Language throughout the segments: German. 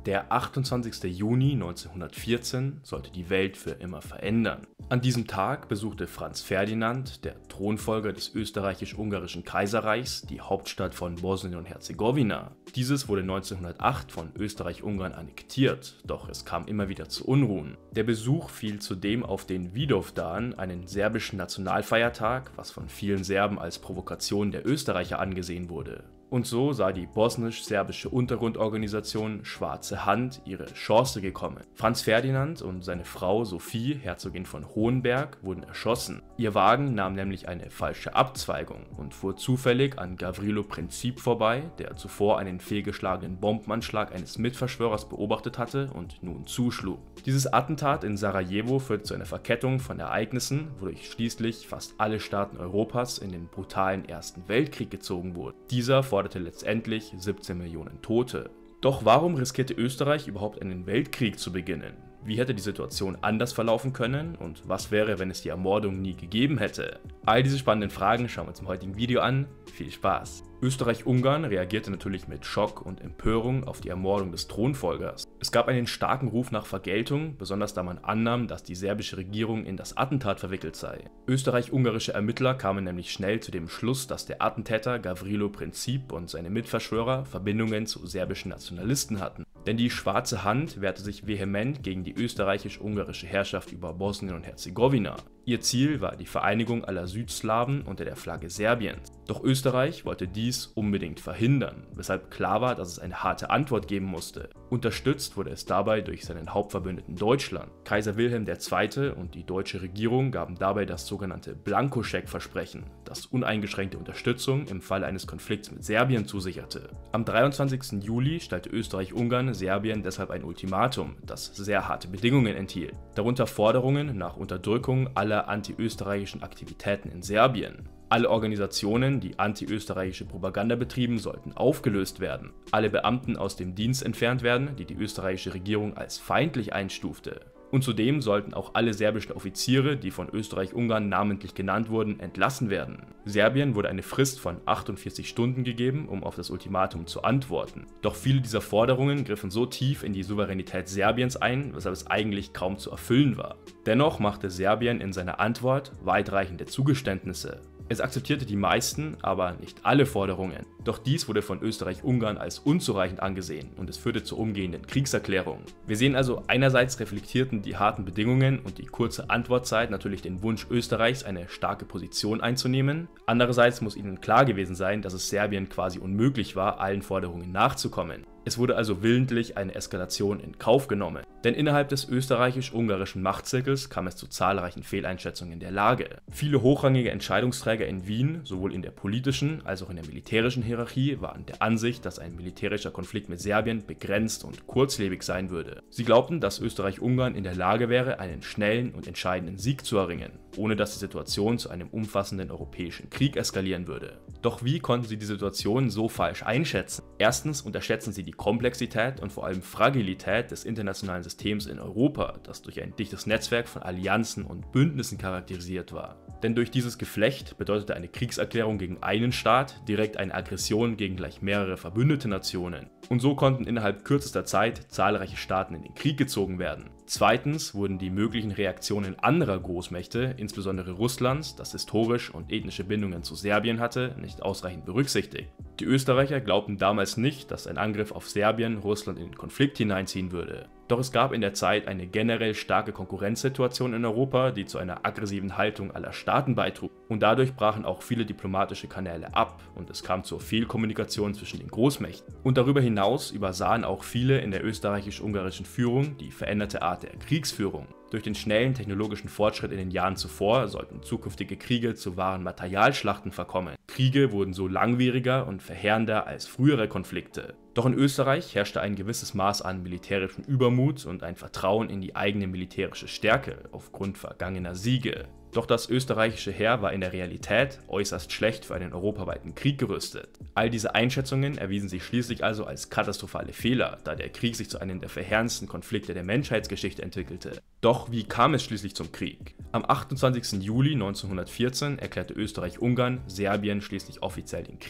Der 28. Juni 1914 sollte die Welt für immer verändern. An diesem Tag besuchte Franz Ferdinand, der Thronfolger des österreichisch-ungarischen Kaiserreichs, die Hauptstadt von Bosnien und Herzegowina. Dieses wurde 1908 von Österreich-Ungarn annektiert, doch es kam immer wieder zu Unruhen. Der Besuch fiel zudem auf den Vidovdan, einen serbischen Nationalfeiertag, was von vielen Serben als Provokation der Österreicher angesehen wurde. Und so sah die bosnisch-serbische Untergrundorganisation Schwarze Hand ihre Chance gekommen. Franz Ferdinand und seine Frau Sophie, Herzogin von Hohenberg, wurden erschossen. Ihr Wagen nahm nämlich eine falsche Abzweigung und fuhr zufällig an Gavrilo Princip vorbei, der zuvor einen fehlgeschlagenen Bombenanschlag eines Mitverschwörers beobachtet hatte und nun zuschlug. Dieses Attentat in Sarajevo führte zu einer Verkettung von Ereignissen, wodurch schließlich fast alle Staaten Europas in den brutalen Ersten Weltkrieg gezogen wurden. Dieser forderte letztendlich 17 Millionen Tote. Doch warum riskierte Österreich überhaupt einen Weltkrieg zu beginnen? Wie hätte die Situation anders verlaufen können und was wäre, wenn es die Ermordung nie gegeben hätte? All diese spannenden Fragen schauen wir uns im heutigen Video an. Viel Spaß! Österreich-Ungarn reagierte natürlich mit Schock und Empörung auf die Ermordung des Thronfolgers. Es gab einen starken Ruf nach Vergeltung, besonders da man annahm, dass die serbische Regierung in das Attentat verwickelt sei. Österreich-ungarische Ermittler kamen nämlich schnell zu dem Schluss, dass der Attentäter Gavrilo Princip und seine Mitverschwörer Verbindungen zu serbischen Nationalisten hatten. Denn die Schwarze Hand wehrte sich vehement gegen die österreichisch-ungarische Herrschaft über Bosnien und Herzegowina. Ihr Ziel war die Vereinigung aller Südslawen unter der Flagge Serbiens. Doch Österreich wollte dies unbedingt verhindern, weshalb klar war, dass es eine harte Antwort geben musste. Unterstützt wurde es dabei durch seinen Hauptverbündeten Deutschland. Kaiser Wilhelm II. Und die deutsche Regierung gaben dabei das sogenannte Blankoscheck-Versprechen, das uneingeschränkte Unterstützung im Falle eines Konflikts mit Serbien zusicherte. Am 23. Juli stellte Österreich-Ungarn Serbien deshalb ein Ultimatum, das sehr harte Bedingungen enthielt, darunter Forderungen nach Unterdrückung aller anti-österreichischen Aktivitäten in Serbien. Alle Organisationen, die anti-österreichische Propaganda betrieben, sollten aufgelöst werden. Alle Beamten aus dem Dienst entfernt werden, die die österreichische Regierung als feindlich einstufte. Und zudem sollten auch alle serbischen Offiziere, die von Österreich-Ungarn namentlich genannt wurden, entlassen werden. Serbien wurde eine Frist von 48 Stunden gegeben, um auf das Ultimatum zu antworten. Doch viele dieser Forderungen griffen so tief in die Souveränität Serbiens ein, weshalb es eigentlich kaum zu erfüllen war. Dennoch machte Serbien in seiner Antwort weitreichende Zugeständnisse. Es akzeptierte die meisten, aber nicht alle Forderungen. Doch dies wurde von Österreich-Ungarn als unzureichend angesehen und es führte zur umgehenden Kriegserklärung. Wir sehen also, einerseits reflektierten die harten Bedingungen und die kurze Antwortzeit natürlich den Wunsch Österreichs, eine starke Position einzunehmen. Andererseits muss ihnen klar gewesen sein, dass es Serbien quasi unmöglich war, allen Forderungen nachzukommen. Es wurde also willentlich eine Eskalation in Kauf genommen. Denn innerhalb des österreichisch-ungarischen Machtzirkels kam es zu zahlreichen Fehleinschätzungen der Lage. Viele hochrangige Entscheidungsträger in Wien, sowohl in der politischen als auch in der militärischen Hierarchie, waren der Ansicht, dass ein militärischer Konflikt mit Serbien begrenzt und kurzlebig sein würde. Sie glaubten, dass Österreich-Ungarn in der Lage wäre, einen schnellen und entscheidenden Sieg zu erringen, ohne dass die Situation zu einem umfassenden europäischen Krieg eskalieren würde. Doch wie konnten sie die Situation so falsch einschätzen? Erstens unterschätzen sie die Komplexität und vor allem Fragilität des internationalen Systems in Europa, das durch ein dichtes Netzwerk von Allianzen und Bündnissen charakterisiert war. Denn durch dieses Geflecht bedeutete eine Kriegserklärung gegen einen Staat direkt eine Aggression gegen gleich mehrere verbündete Nationen. Und so konnten innerhalb kürzester Zeit zahlreiche Staaten in den Krieg gezogen werden. Zweitens wurden die möglichen Reaktionen anderer Großmächte, insbesondere Russlands, das historisch und ethnische Bindungen zu Serbien hatte, nicht ausreichend berücksichtigt. Die Österreicher glaubten damals nicht, dass ein Angriff auf Serbien Russland in den Konflikt hineinziehen würde. Doch es gab in der Zeit eine generell starke Konkurrenzsituation in Europa, die zu einer aggressiven Haltung aller Staaten beitrug. Und dadurch brachen auch viele diplomatische Kanäle ab und es kam zur Fehlkommunikation zwischen den Großmächten. Und darüber hinaus übersahen auch viele in der österreichisch-ungarischen Führung die veränderte Art der Kriegsführung. Durch den schnellen technologischen Fortschritt in den Jahren zuvor sollten zukünftige Kriege zu wahren Materialschlachten verkommen. Kriege wurden so langwieriger und verheerender als frühere Konflikte. Doch in Österreich herrschte ein gewisses Maß an militärischem Übermut und ein Vertrauen in die eigene militärische Stärke aufgrund vergangener Siege. Doch das österreichische Heer war in der Realität äußerst schlecht für einen europaweiten Krieg gerüstet. All diese Einschätzungen erwiesen sich schließlich also als katastrophale Fehler, da der Krieg sich zu einem der verheerendsten Konflikte der Menschheitsgeschichte entwickelte. Doch wie kam es schließlich zum Krieg? Am 28. Juli 1914 erklärte Österreich-Ungarn Serbien schließlich offiziell den Krieg.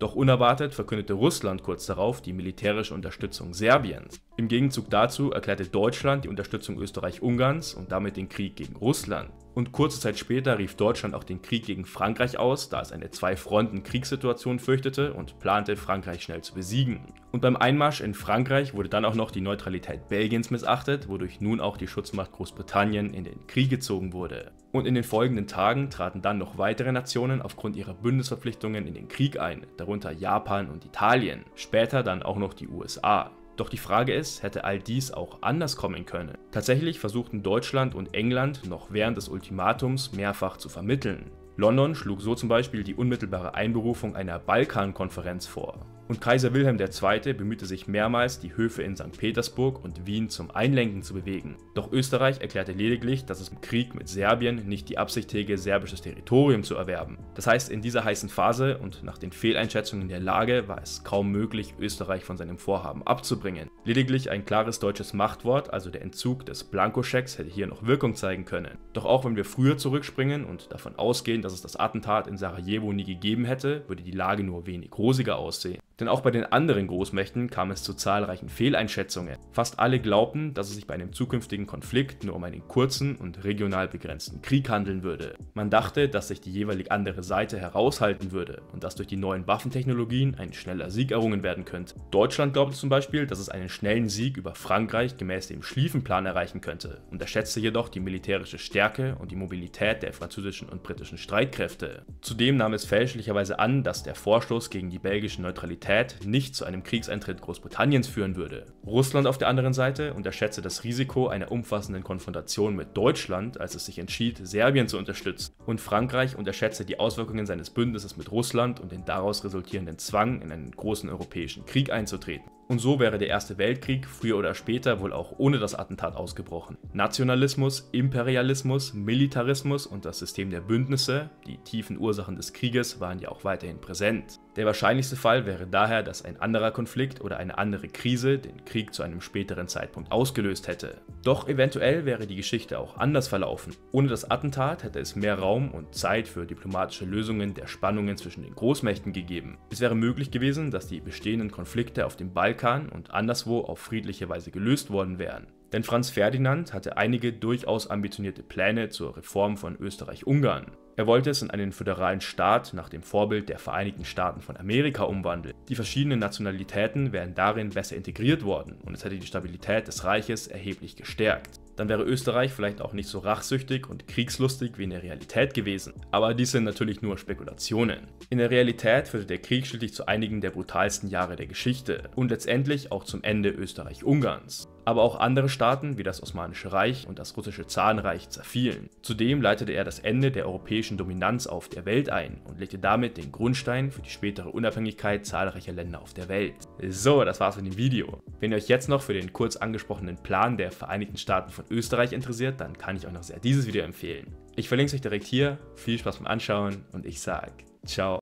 Doch unerwartet verkündete Russland kurz darauf die militärische Unterstützung Serbiens. Im Gegenzug dazu erklärte Deutschland die Unterstützung Österreich-Ungarns und damit den Krieg gegen Russland. Und kurze Zeit später rief Deutschland auch den Krieg gegen Frankreich aus, da es eine Zwei-Fronten-Kriegssituation fürchtete und plante, Frankreich schnell zu besiegen. Und beim Einmarsch in Frankreich wurde dann auch noch die Neutralität Belgiens missachtet, wodurch nun auch die Schutzmacht Großbritannien in den Krieg gezogen wurde. Und in den folgenden Tagen traten dann noch weitere Nationen aufgrund ihrer Bündnisverpflichtungen in den Krieg ein, darunter Japan und Italien, später dann auch noch die USA. Doch die Frage ist, hätte all dies auch anders kommen können? Tatsächlich versuchten Deutschland und England noch während des Ultimatums mehrfach zu vermitteln. London schlug so zum Beispiel die unmittelbare Einberufung einer Balkankonferenz vor. Und Kaiser Wilhelm II. Bemühte sich mehrmals, die Höfe in St. Petersburg und Wien zum Einlenken zu bewegen. Doch Österreich erklärte lediglich, dass es im Krieg mit Serbien nicht die Absicht hege, serbisches Territorium zu erwerben. Das heißt, in dieser heißen Phase und nach den Fehleinschätzungen der Lage war es kaum möglich, Österreich von seinem Vorhaben abzubringen. Lediglich ein klares deutsches Machtwort, also der Entzug des Blankoschecks, hätte hier noch Wirkung zeigen können. Doch auch wenn wir früher zurückspringen und davon ausgehen, dass es das Attentat in Sarajevo nie gegeben hätte, würde die Lage nur wenig rosiger aussehen. Denn auch bei den anderen Großmächten kam es zu zahlreichen Fehleinschätzungen. Fast alle glaubten, dass es sich bei einem zukünftigen Konflikt nur um einen kurzen und regional begrenzten Krieg handeln würde. Man dachte, dass sich die jeweilig andere Seite heraushalten würde und dass durch die neuen Waffentechnologien ein schneller Sieg errungen werden könnte. Deutschland glaubte zum Beispiel, dass es einen schnellen Sieg über Frankreich gemäß dem Schlieffenplan erreichen könnte, unterschätzte jedoch die militärische Stärke und die Mobilität der französischen und britischen Streitkräfte. Zudem nahm es fälschlicherweise an, dass der Vorstoß gegen die belgische Neutralität nicht zu einem Kriegseintritt Großbritanniens führen würde. Russland auf der anderen Seite unterschätzte das Risiko einer umfassenden Konfrontation mit Deutschland, als es sich entschied, Serbien zu unterstützen. Und Frankreich unterschätzte die Auswirkungen seines Bündnisses mit Russland und den daraus resultierenden Zwang, in einen großen europäischen Krieg einzutreten. Und so wäre der Erste Weltkrieg früher oder später wohl auch ohne das Attentat ausgebrochen. Nationalismus, Imperialismus, Militarismus und das System der Bündnisse, die tiefen Ursachen des Krieges, waren ja auch weiterhin präsent. Der wahrscheinlichste Fall wäre daher, dass ein anderer Konflikt oder eine andere Krise den Krieg zu einem späteren Zeitpunkt ausgelöst hätte. Doch eventuell wäre die Geschichte auch anders verlaufen. Ohne das Attentat hätte es mehr Raum und Zeit für diplomatische Lösungen der Spannungen zwischen den Großmächten gegeben. Es wäre möglich gewesen, dass die bestehenden Konflikte auf dem Balkan und anderswo auf friedliche Weise gelöst worden wären. Denn Franz Ferdinand hatte einige durchaus ambitionierte Pläne zur Reform von Österreich-Ungarn. Er wollte es in einen föderalen Staat nach dem Vorbild der Vereinigten Staaten von Amerika umwandeln. Die verschiedenen Nationalitäten wären darin besser integriert worden und es hätte die Stabilität des Reiches erheblich gestärkt. Dann wäre Österreich vielleicht auch nicht so rachsüchtig und kriegslustig wie in der Realität gewesen. Aber dies sind natürlich nur Spekulationen. In der Realität führte der Krieg schließlich zu einigen der brutalsten Jahre der Geschichte und letztendlich auch zum Ende Österreich-Ungarns. Aber auch andere Staaten wie das Osmanische Reich und das russische Zarenreich zerfielen. Zudem leitete er das Ende der europäischen Dominanz auf der Welt ein und legte damit den Grundstein für die spätere Unabhängigkeit zahlreicher Länder auf der Welt. So, das war's mit dem Video. Wenn ihr euch jetzt noch für den kurz angesprochenen Plan der Vereinigten Staaten von Österreich interessiert, dann kann ich euch noch sehr dieses Video empfehlen. Ich verlinke es euch direkt hier, viel Spaß beim Anschauen und ich sag ciao.